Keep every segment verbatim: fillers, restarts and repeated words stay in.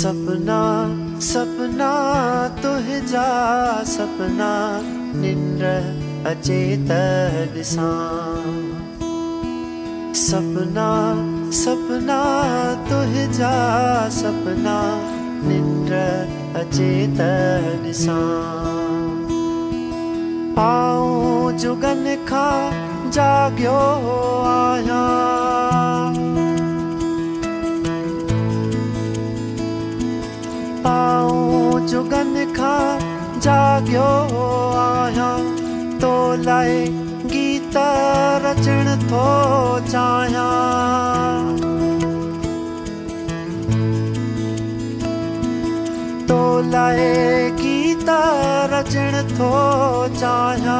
सपना सपना तुझा सपना निंद्र अचेत दिसा सपना सपना तुझा सपना निंद्र अचेत दिसा आऊं जुगन खा जाग्यो आया आऊं जुगन खा जाग्यो आया तो लाए गीत रचण थो चाया तो लाए गीत रचण थो चाया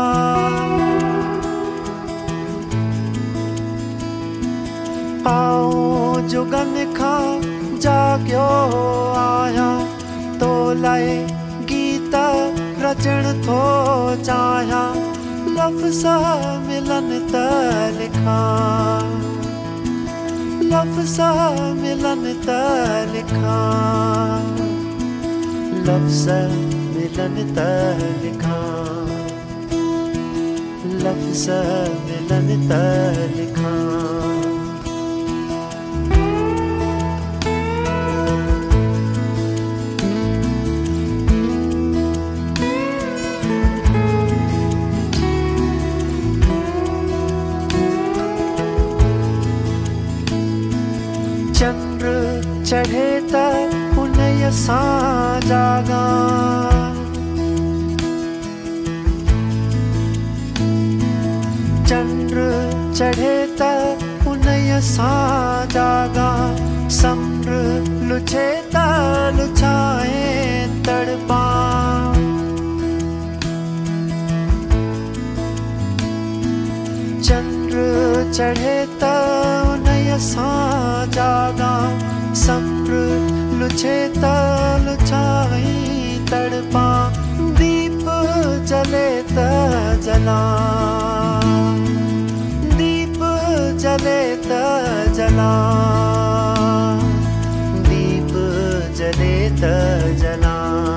आऊं जुगन खा जाग्यो आया तो लाए गीत रचण थो चाया लफ्ज़ मिलन त लिखा लफ्ज़ मिलन त लिखा लफ्ज़ मिलन त लिखा लफ्ज़ मिलन त लिखा चंद्र चढ़े त उनय सां जागा चंद्र चढ़े त उनय सां जागा समुंद्र लुछे त लुछाए तड़पा चंद्र चढ़े त उनय सां जागा समुंद्र लुछे त लुछाई तड़पा दीप जले त जला दीप जले त जला दीप जले त जला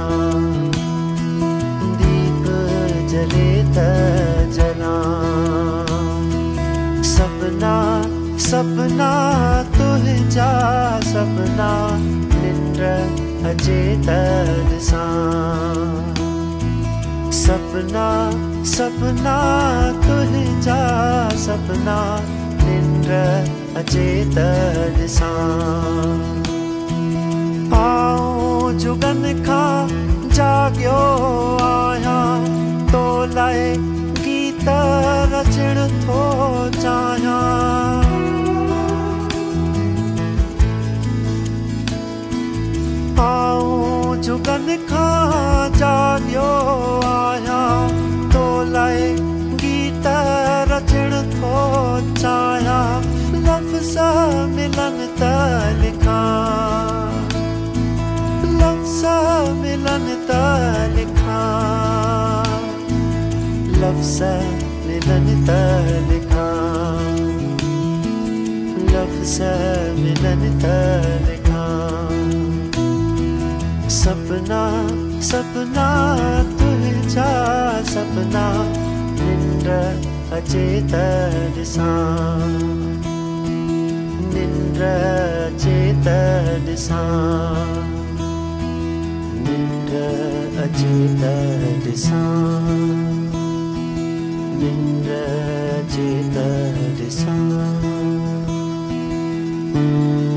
दीप जले त जला सपना सपना तुझा सपना निंद्र अचेत दिसा सपना सपना तुझा सपना निंद्र अचेत दिसा आऊं जुगन खा जाग्यो आया तो लाए गीत रचण थो चाया आऊं जुगन खा जाग्यो आया तो लाए गीत रचण थो चाया लफ्ज़ मिलन त लिखा लफ्ज़ मिलन त लिखा लफ्ज़ मिलन त लिखा लफ्ज़ मिलन त लिखा सपना सपना तुझा सपना निंद्र अचेत दिसा निंद्र अचेत दिसा निंद्र अचेत दिसा निंद्र अचेत दिसा